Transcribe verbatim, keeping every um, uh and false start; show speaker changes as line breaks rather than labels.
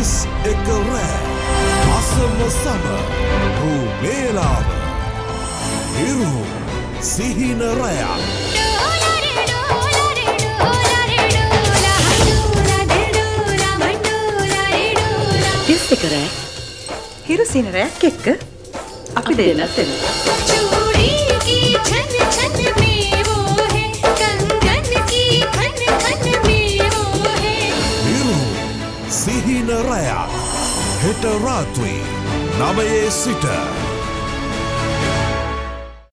දවස් එක රෑ අසම සම රූමේලාව හිරු සිහින රැයක්
තිස් එක රෑ හිරු සිහින රැයක් එක්ක අපි දෙන්නත් එනවා.
සිහින රැයක් හෙට රාත්‍රී නවයේ සිට